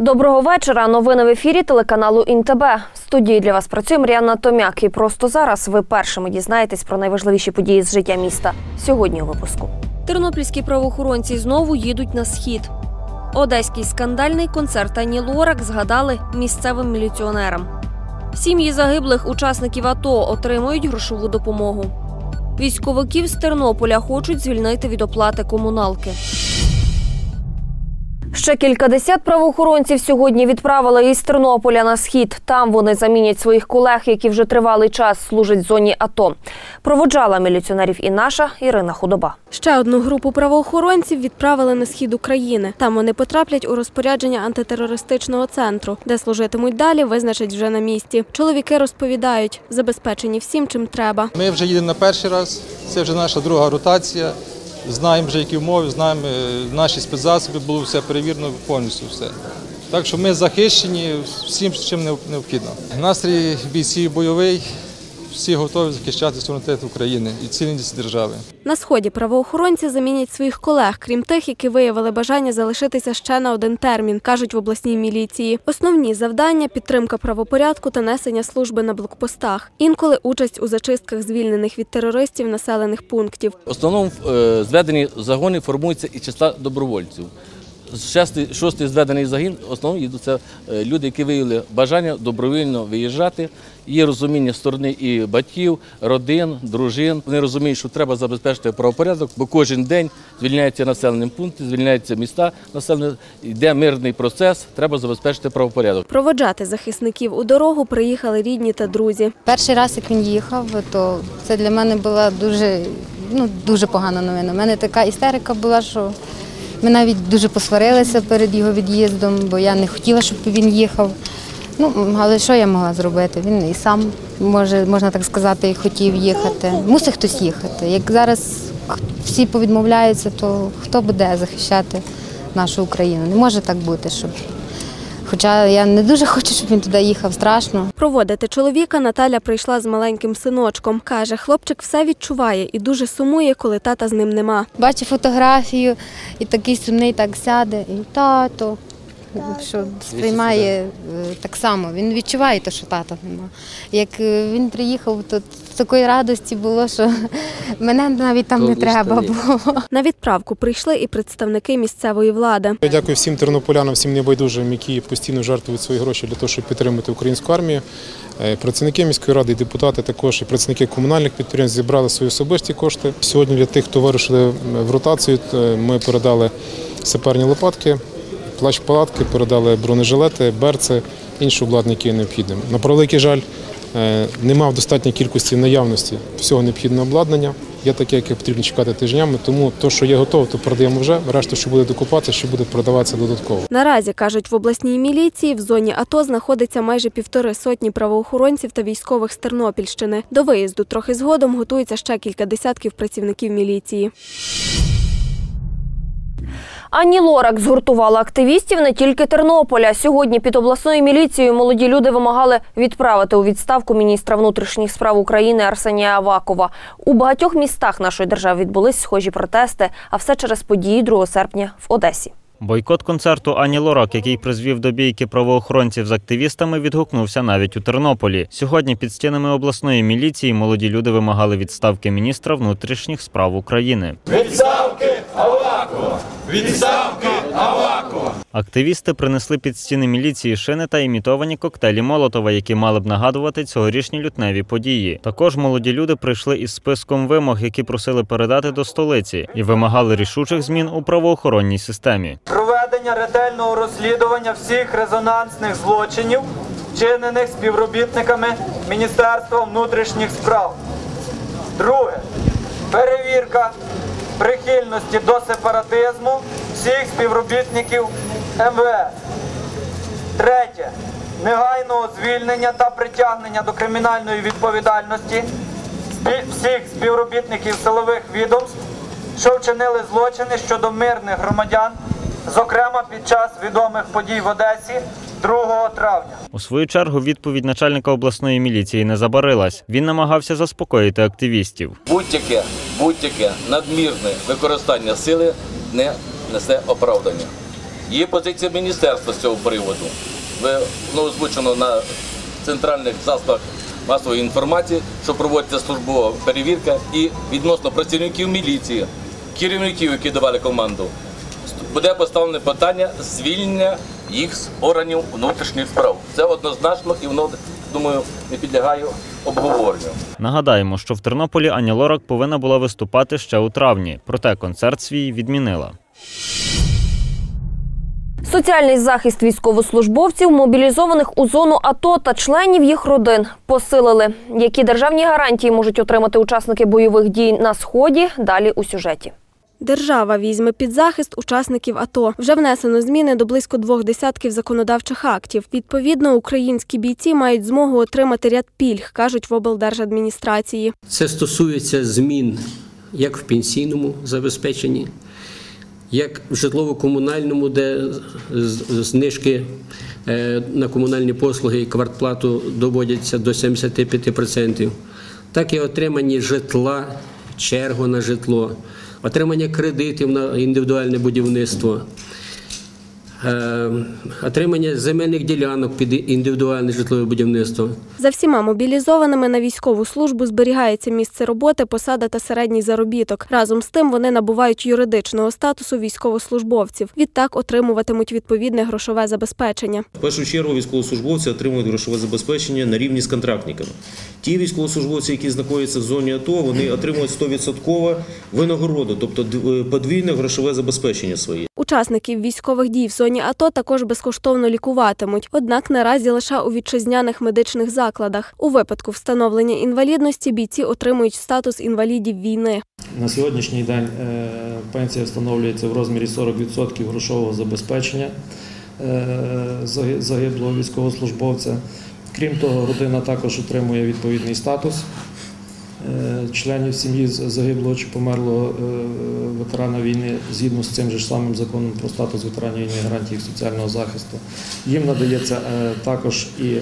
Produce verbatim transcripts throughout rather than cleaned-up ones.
Доброго вечора. Новини в ефірі телеканалу ІНТБ. В студії для вас працює Мар'яна Томяк. І просто зараз ви першими дізнаєтесь про найважливіші події з життя міста. Сьогодні у випуску. Тернопільські правоохоронці знову їдуть на схід. Одеський скандальний концерт Ані Лорак згадали місцевим міліціонерам. Сім'ї загиблих учасників АТО отримують грошову допомогу. Військовиків з Тернополя хочуть звільнити від оплати комуналки. Ще кількадесят правоохоронців сьогодні відправили із Тернополя на схід. Там вони замінять своїх колег, які вже тривалий час служать в зоні АТО. Проводжала міліціонерів і наша Ірина Худоба. Ще одну групу правоохоронців відправили на схід України. Там вони потраплять у розпорядження антитерористичного центру, де служитимуть далі, визначать вже на місці. Чоловіки розповідають, забезпечені всім, чим треба. Ми вже їдемо на перший раз, це вже наша друга ротація. Знаємо вже, які умови, знаємо, наші спецзасоби, було все перевірено повністю все. Так що ми захищені всім, чим необхідно. Настрій бійців бойовий, всі готові захищати суверенітет України і цілісність держави. На сході правоохоронці замінять своїх колег, крім тих, які виявили бажання залишитися ще на один термін, кажуть в обласній міліції. Основні завдання – підтримка правопорядку та несення служби на блокпостах. Інколи участь у зачистках звільнених від терористів населених пунктів. В основному зведені загони формуються із числа добровольців. Шостий, шостий зведений загін, в основному їдуть це люди, які виявили бажання добровільно виїжджати. Є розуміння сторони і батьків, родин, дружин. Вони розуміють, що треба забезпечити правопорядок, бо кожен день звільняються населені пункти, звільняються міста, населені, йде мирний процес, треба забезпечити правопорядок. Проводжати захисників у дорогу приїхали рідні та друзі. Перший раз, як він їхав, то це для мене була дуже, ну, дуже погана новина. У мене така істерика була, що ми навіть дуже посварилися перед його від'їздом, бо я не хотіла, щоб він їхав. Ну, але що я могла зробити? Він і сам, може, можна так сказати, хотів їхати. Мусить хтось їхати. Як зараз всі повідмовляються, то хто буде захищати нашу Україну? Не може так бути, щоб... Хоча я не дуже хочу, щоб він туди їхав, страшно. Проводити чоловіка Наталя прийшла з маленьким синочком. Каже, хлопчик все відчуває і дуже сумує, коли тата з ним нема. Бачить фотографію і такий сумний так сяде, і тато, що сприймає так само. Він відчуває те, що тата нема. Як він приїхав, то такої радості було, що мене навіть там не треба було. На відправку прийшли і представники місцевої влади. Я дякую всім тернополянам, всім небайдужим, які постійно жертвують свої гроші для того, щоб підтримати українську армію. Працівники міської ради, депутати також і працівники комунальних підприємств зібрали свої особисті кошти. Сьогодні для тих, хто вирушили в ротацію, ми передали саперні лопатки, плащ-палатки, передали бронежилети, берці, інші обладнання, які необхідні. На превеликий жаль, немає в достатньої кількості наявності всього необхідного обладнання. Є таке, яке потрібно чекати тижнями, тому те, що є готове, то продаємо вже. Решту, що буде докупатися, що буде продаватися додатково. Наразі, кажуть в обласній міліції, в зоні АТО знаходиться майже півтори сотні правоохоронців та військових з Тернопільщини. До виїзду трохи згодом готується ще кілька десятків працівників міліції. Ані Лорак згуртувала активістів не тільки Тернополя. Сьогодні під обласною міліцією молоді люди вимагали відправити у відставку міністра внутрішніх справ України Арсенія Авакова. У багатьох містах нашої держави відбулись схожі протести, а все через події другого серпня в Одесі. Бойкот концерту Ані Лорак, який призвів до бійки правоохоронців з активістами, відгукнувся навіть у Тернополі. Сьогодні під стінами обласної міліції молоді люди вимагали відставки міністра внутрішніх справ України. Відставки Авакова! Відставки Авакова! Активісти принесли під стіни міліції шини та імітовані коктейлі Молотова, які мали б нагадувати цьогорічні лютневі події. Також молоді люди прийшли із списком вимог, які просили передати до столиці, і вимагали рішучих змін у правоохоронній системі. Проведення ретельного розслідування всіх резонансних злочинів, вчинених співробітниками Міністерства внутрішніх справ. Друге. Перевірка прихильності до сепаратизму всіх співробітників ем ве ес. Третє. Негайного звільнення та притягнення до кримінальної відповідальності всіх співробітників силових відомств, що вчинили злочини щодо мирних громадян, зокрема під час відомих подій в Одесі другого травня. У свою чергу відповідь начальника обласної міліції не забарилась. Він намагався заспокоїти активістів. Будь-яке, будь-яке надмірне використання сили не несе оправдання. Є позиція міністерства з цього приводу. Воно озвучено на центральних засобах масової інформації, що проводиться службова перевірка, і відносно працівників міліції, керівників, які давали команду, буде поставлене питання звільнення їх з органів внутрішніх справ. Це однозначно і воно, думаю, не підлягає обговоренню. Нагадаємо, що в Тернополі Аня Лорак повинна була виступати ще у травні, проте концерт свій відмінила. Соціальний захист військовослужбовців, мобілізованих у зону АТО та членів їх родин посилили. Які державні гарантії можуть отримати учасники бойових дій на Сході – далі у сюжеті. Держава візьме під захист учасників АТО. Вже внесено зміни до близько двох десятків законодавчих актів. Відповідно, українські бійці мають змогу отримати ряд пільг, кажуть в облдержадміністрації. Це стосується змін як в пенсійному забезпеченні, як в житлово-комунальному, де знижки на комунальні послуги і квартплату доводяться до сімдесят п'ять відсотків, так і отримання житла, чергу на житло, отримання кредитів на індивідуальне будівництво, отримання земельних ділянок під індивідуальне житлове будівництво. За всіма мобілізованими на військову службу зберігається місце роботи, посада та середній заробіток. Разом з тим вони набувають юридичного статусу військовослужбовців. Відтак отримуватимуть відповідне грошове забезпечення. В першу чергу військовослужбовці отримують грошове забезпечення на рівні з контрактниками. Ті військовослужбовці, які знаходяться в зоні АТО, вони отримують сто відсотків винагороду, тобто подвійне грошове забезпечення своє. Учасників військових дій в зоні АТО також безкоштовно лікуватимуть, однак наразі лише у вітчизняних медичних закладах. У випадку встановлення інвалідності бійці отримують статус інвалідів війни. На сьогоднішній день пенсія встановлюється в розмірі сорок відсотків грошового забезпечення загиблого військовослужбовця. Крім того, родина також отримує відповідний статус членів сім'ї загиблого чи померлого ветерана війни згідно з цим же ж самим законом про статус ветеранів війни, гарантії соціального захисту. Їм надається також і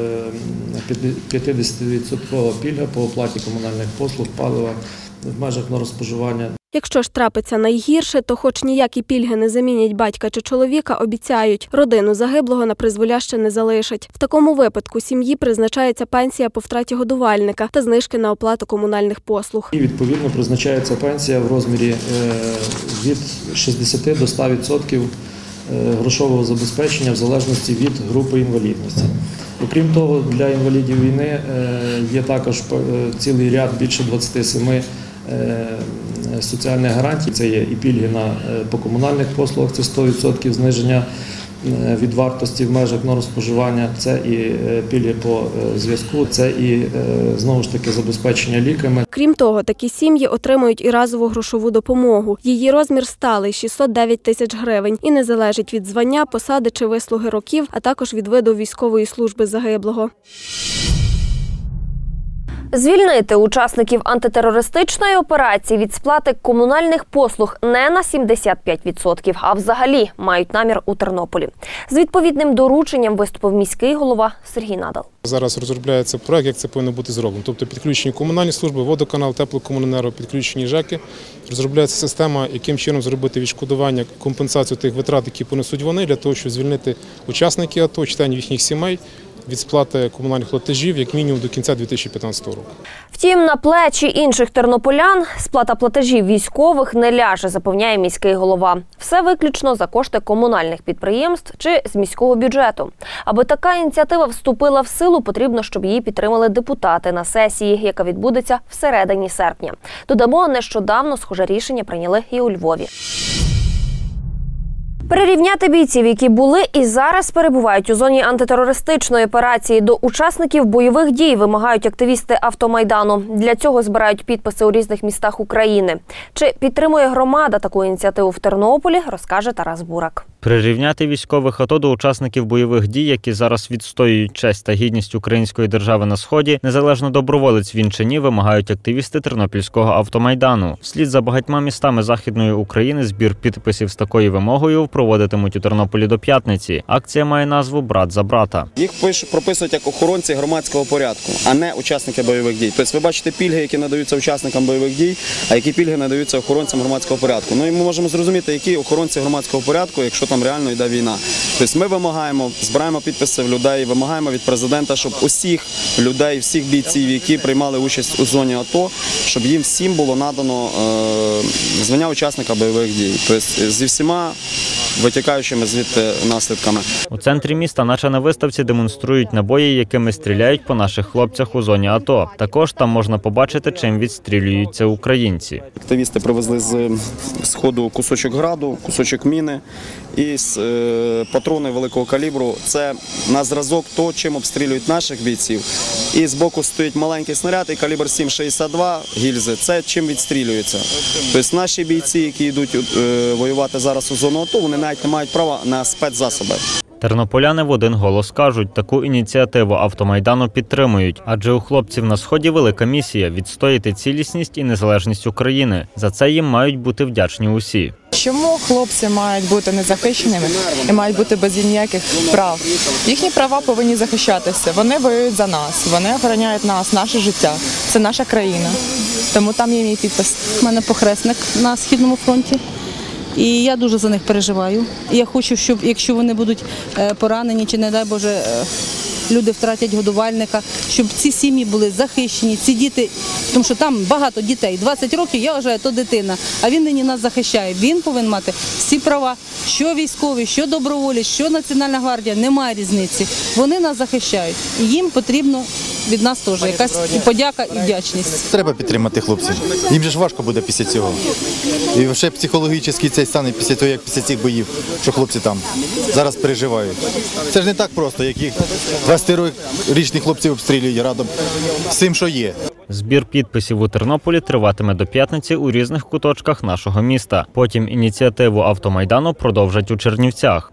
п'ятдесятивідсоткова пільга по оплаті комунальних послуг, палива в межах нормоспоживання. Якщо ж трапиться найгірше, то хоч ніякі пільги не замінять батька чи чоловіка, обіцяють, родину загиблого на призволяще не залишать. В такому випадку сім'ї призначається пенсія по втраті годувальника та знижки на оплату комунальних послуг. І відповідно призначається пенсія в розмірі від шістдесяти до ста відсотків грошового забезпечення в залежності від групи інвалідності. Окрім того, для інвалідів війни є також цілий ряд, більше двадцяти семи соціальних гарантій. Це є і пільги на, по комунальних послугах, це сто відсотків зниження від вартості в межах нормспоживання, це і пільги по зв'язку, це і, знову ж таки, забезпечення ліками. Крім того, такі сім'ї отримують і разову грошову допомогу. Її розмір сталий – шістсот дев'ять тисяч гривень і не залежить від звання, посади чи вислуги років, а також від виду військової служби загиблого. Звільнити учасників антитерористичної операції від сплати комунальних послуг не на сімдесят п'ять відсотків, а взагалі мають намір у Тернополі. З відповідним дорученням виступив міський голова Сергій Надал. Зараз розробляється проект, як це повинно бути зроблено. Тобто підключені комунальні служби, водоканал, теплокомуненерго, підключені ЖЕКи. Розробляється система, яким чином зробити відшкодування, компенсацію тих витрат, які понесуть вони, для того, щоб звільнити учасників АТО, членів їхніх сімей від сплати комунальних платежів, як мінімум, до кінця дві тисячі п'ятнадцятого року. Втім, на плечі інших тернополян сплата платежів військових не ляже, запевняє міський голова. Все виключно за кошти комунальних підприємств чи з міського бюджету. Аби така ініціатива вступила в силу, потрібно, щоб її підтримали депутати на сесії, яка відбудеться всередині серпня. Додамо, нещодавно схоже рішення прийняли і у Львові. Перерівняти бійців, які були і зараз перебувають у зоні антитерористичної операції, до учасників бойових дій, вимагають активісти Автомайдану. Для цього збирають підписи у різних містах України. Чи підтримує громада таку ініціативу в Тернополі, розкаже Тарас Бурак. Прирівняти військових АТО до учасників бойових дій, які зараз відстоюють честь та гідність української держави на Сході, незалежно доброволець він чи ні, вимагають активісти Тернопільського Автомайдану. Вслід за багатьма містами Західної України збір підписів з такою вимогою проводитимуть у Тернополі до п'ятниці. Акція має назву «Брат за брата». Їх прописують як охоронці громадського порядку, а не учасники бойових дій. Тобто ви бачите пільги, які надаються учасникам бойових дій, а які пільги надаються охоронцям громадського порядку. Ну і ми можемо зрозуміти, які охоронці громадського порядку, якщо там реально йде війна. Тобто ми вимагаємо, збираємо підписи в людей, вимагаємо від президента, щоб усіх людей, всіх бійців, які приймали участь у зоні АТО, щоб їм всім було надано е, звання учасника бойових дій. Тобто зі всіма витікаючими звідти наслідками. У центрі міста, наче на виставці, демонструють набої, якими стріляють по наших хлопцях у зоні АТО. Також там можна побачити, чим відстрілюються українці. Активісти привезли з сходу кусочок граду, кусочок міни і е, патрони великого калібру. Це на зразок того, чим обстрілюють наших бійців. І збоку стоїть маленький снаряд і калібр сім шістдесят два гільзи. Це чим відстрілюється. Тобто наші бійці, які йдуть е, воювати зараз у зону АТО, вони навіть не мають права на спецзасоби. Тернополяни в один голос кажуть, таку ініціативу Автомайдану підтримують, адже у хлопців на Сході велика місія – відстояти цілісність і незалежність України. За це їм мають бути вдячні усі. Чому хлопці мають бути незахищеними і мають бути без ніяких прав? Їхні права повинні захищатися. Вони воюють за нас, вони охороняють нас, наше життя. Це наша країна. Тому там є мій підпис. У мене похресник на Східному фронті. І я дуже за них переживаю. Я хочу, щоб якщо вони будуть поранені чи, не дай Боже, люди втратять годувальника, щоб ці сім'ї були захищені, ці діти, тому що там багато дітей, двадцять років, я вважаю, то дитина, а він нині нас захищає. Він повинен мати всі права, що військові, що доброволі, що Національна гвардія, немає різниці. Вони нас захищають. І їм потрібно від нас теж якась і подяка, і вдячність. Треба підтримати хлопців. Їм же ж важко буде після цього. І ще психологічний цей стан після того, як після цих боїв, що хлопці там зараз переживають. Це ж не так просто, як їх двадцятирічних хлопців обстрілюють радом всім, що є. Збір підписів у Тернополі триватиме до п'ятниці у різних куточках нашого міста. Потім ініціативу Автомайдану продовжать у Чернівцях.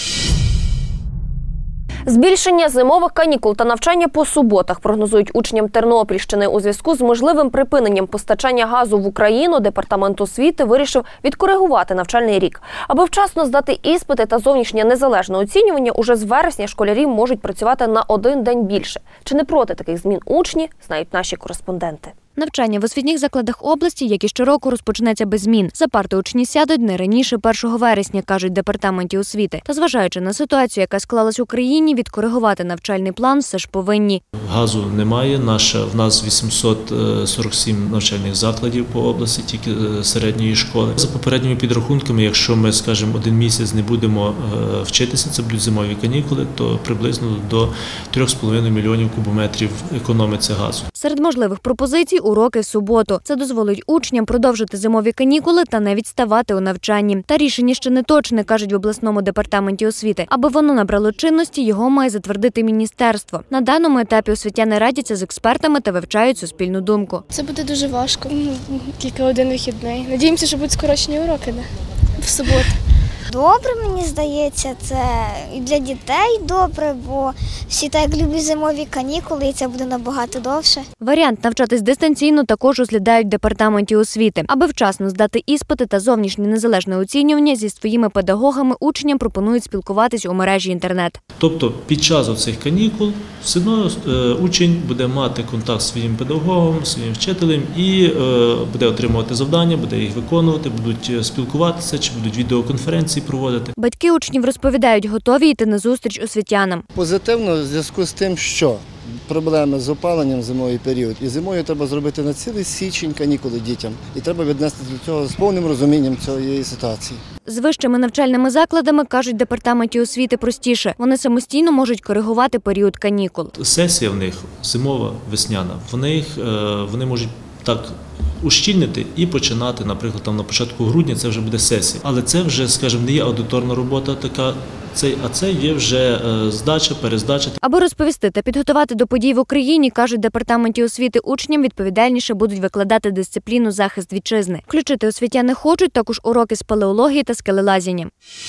Збільшення зимових канікул та навчання по суботах прогнозують учням Тернопільщини. У зв'язку з можливим припиненням постачання газу в Україну Департамент освіти вирішив відкоригувати навчальний рік. Аби вчасно здати іспити та зовнішнє незалежне оцінювання, уже з вересня школярі можуть працювати на один день більше. Чи не проти таких змін учні, знають наші кореспонденти. Навчання в освітніх закладах області, як і щороку, розпочнеться без змін. За парти учні сядуть не раніше першого вересня, кажуть в департаменті освіти. Та зважаючи на ситуацію, яка склалась в Україні, відкоригувати навчальний план все ж повинні. Газу немає. Наша, в нас вісімсот сорок сім навчальних закладів по області, тільки середньої школи. За попередніми підрахунками, якщо ми, скажімо, один місяць не будемо вчитися, це будуть зимові канікули, то приблизно до трьох з половиною мільйонів кубометрів економиться газу. Серед можливих пропозицій – уроки в суботу. Це дозволить учням продовжити зимові канікули та не відставати у навчанні. Та рішення ще не точне, кажуть в обласному департаменті освіти. Аби воно набрало чинності, його має затвердити міністерство. На даному етапі освітяни радяться з експертами та вивчають суспільну думку. Це буде дуже важко, тільки один вихідний. Надіємося, що будуть скорочені уроки в суботу. Добре, мені здається, це і для дітей добре, бо всі так люблять зимові канікули, і це буде набагато довше. Варіант навчатись дистанційно також розглядають в департаменті освіти. Аби вчасно здати іспити та зовнішнє незалежне оцінювання, зі своїми педагогами учням пропонують спілкуватись у мережі інтернет. Тобто під час оцих канікул все одно учень буде мати контакт з своїм педагогом, своїм вчителем і буде отримувати завдання, буде їх виконувати, будуть спілкуватися чи будуть відеоконференції проводити. Батьки учнів розповідають, готові йти на зустріч освітянам. Позитивно в зв'язку з тим, що проблеми з опаленням в зимовий період. І зимою треба зробити на цілий січень канікули дітям. І треба віднести до цього з повним розумінням цієї ситуації. З вищими навчальними закладами, кажуть в департаменті освіти, простіше. Вони самостійно можуть коригувати період канікул. Сесія в них зимова, весняна. Вони, вони можуть так ущільнити і починати, наприклад, там на початку грудня це вже буде сесія. Але це вже, скажімо, не є аудиторна робота така, а це є вже здача, перездача. Аби розповісти та підготувати до подій в Україні, кажуть в департаменті освіти, учням відповідальніше будуть викладати дисципліну захист вітчизни. Включити освітяни хочуть також уроки з палеології та скелелазіння.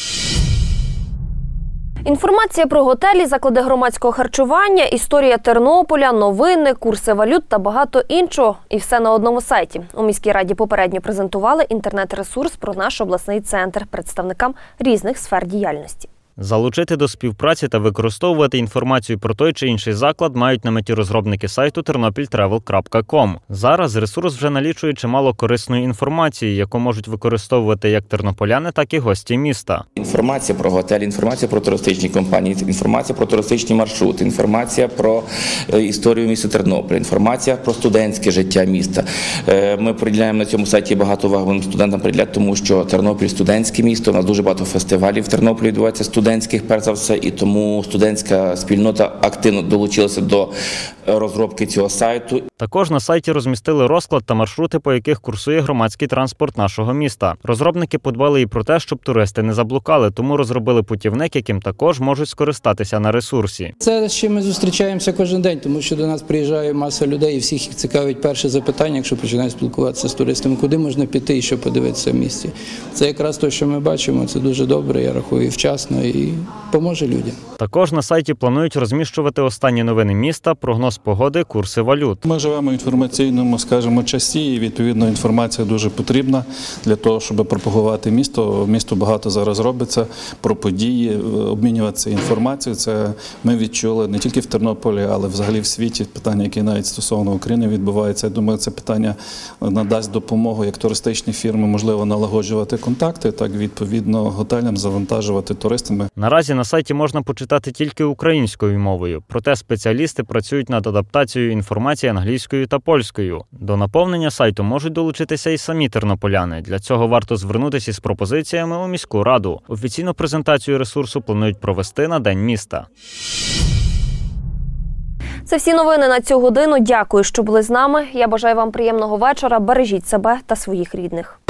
Інформація про готелі, заклади громадського харчування, історія Тернополя, новини, курси валют та багато іншого. І все на одному сайті. У міській раді попередньо презентували інтернет-ресурс про наш обласний центр представникам різних сфер діяльності. Залучити до співпраці та використовувати інформацію про той чи інший заклад мають на меті розробники сайту тернопіль тревел крапка ком. Зараз ресурс вже налічує чимало корисної інформації, яку можуть використовувати як тернополяни, так і гості міста. Інформація про готелі, інформація про туристичні компанії, інформація про туристичні маршрути, інформація про історію міста Тернополя, інформація про студентське життя міста. Ми приділяємо на цьому сайті багато уваги студентам приділяти, тому що Тернопіль – студентське місто, у нас дуже багато фестивалів в Тернополі відбувається студентських, перш за все, і тому студентська спільнота активно долучилася до розробки цього сайту. Також на сайті розмістили розклад та маршрути, по яких курсує громадський транспорт нашого міста. Розробники подбали і про те, щоб туристи не заблукали, тому розробили путівник, яким також можуть скористатися на ресурсі. Це з чим ми зустрічаємося кожен день, тому що до нас приїжджає маса людей і всіх їх цікавить перше запитання, якщо починають спілкуватися з туристами, куди можна піти і що подивитися в місті. Це якраз те, що ми бачимо, це дуже добре, я рахую, вчасно і поможе людям. Також на сайті планують розміщувати останні новини міста, прогноз погоди, курси валют. Ми живемо в інформаційному, скажімо, часі, і відповідно інформація дуже потрібна для того, щоб пропагувати місто. Місто багато зараз робиться про події, обмінюватися інформацією. Це ми відчули не тільки в Тернополі, але взагалі в світі. Питання, які навіть стосовно України відбуваються. Я думаю, це питання надасть допомогу як туристичні фірми, можливо, налагоджувати контакти, так відповідно готелям завантажувати туристами. Наразі на сайті можна почитати тільки українською мовою, проте спеціалісти працюють над адаптацією інформації англійською та польською. До наповнення сайту можуть долучитися і самі тернополяни. Для цього варто звернутися із пропозиціями у міську раду. Офіційну презентацію ресурсу планують провести на День міста. Це всі новини на цю годину. Дякую, що були з нами. Я бажаю вам приємного вечора. Бережіть себе та своїх рідних.